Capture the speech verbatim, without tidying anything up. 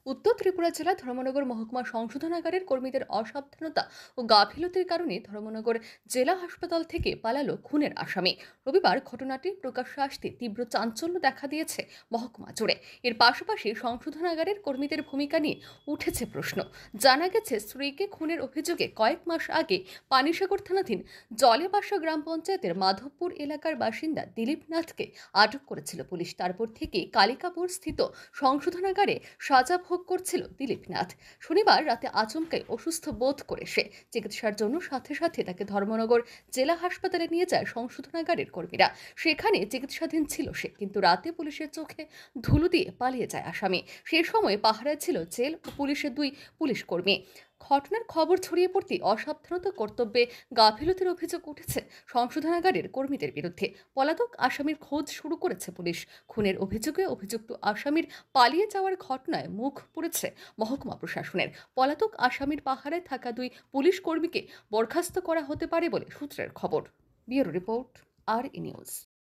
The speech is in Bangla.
উত্তর ত্রিপুরা জেলা ধর্মনগর মহকুমা সংশোধনাগারের কর্মীদের অসাবধানতা ও গাফিলতির কারণে ধর্মনগর জেলা হাসপাতাল থেকে পালালো খুনের আসামি। রবিবার ঘটনাটি প্রকাশ্যে আসতে তীব্র চাঞ্চল্য দেখা দিয়েছে মহকুমা জুড়ে। এর পাশাপাশি সংশোধনাগারের কর্মীদের ভূমিকা নিয়ে উঠেছে প্রশ্ন। জানা গেছে, স্ত্রীকে খুনের অভিযোগে কয়েক মাস আগে পানিসাগর থানাধীন জলেবাসা গ্রাম পঞ্চায়েতের মাধবপুর এলাকার বাসিন্দা দিলীপ নাথকে আটক করেছিল পুলিশ। তারপর থেকে কালিকাপুর স্থিত সংশোধনাগারে সাজা ভোগ করছিল দিলীপ নাথ। শনিবার রাতে আচমকাই অসুস্থ বোধ করে সে চিকিৎসার জন্য সাথে সাথে তাকে ধর্মনগর জেলা হাসপাতালে নিয়ে যায় সংশোধনাগারের কর্মীরা। সেখানে চিকিৎসাধীন ছিল সে, কিন্তু রাতে পুলিশের চোখে ধুলো দিয়ে পালিয়ে যায় আসামি। সে সময় পাহারায় ছিল জেল ও পুলিশের দুই পুলিশ কর্মী। ঘটনার খবর ছড়িয়ে পড়তে অসাবধানতা, কর্তব্যে গাফিলতির অভিযোগ উঠেছে সংশোধনাগারের কর্মীদের বিরুদ্ধে। পলাতক আসামির খোঁজ শুরু করেছে পুলিশ। খুনের অভিযোগে অভিযুক্ত আসামির পালিয়ে যাওয়ার ঘটনায় মুখ পুড়েছে মহকুমা প্রশাসনের। পলাতক আসামির পাহারায় থাকা দুই পুলিশ কর্মীকে বরখাস্ত করা হতে পারে বলে সূত্রের খবর। Bureau report, R E news.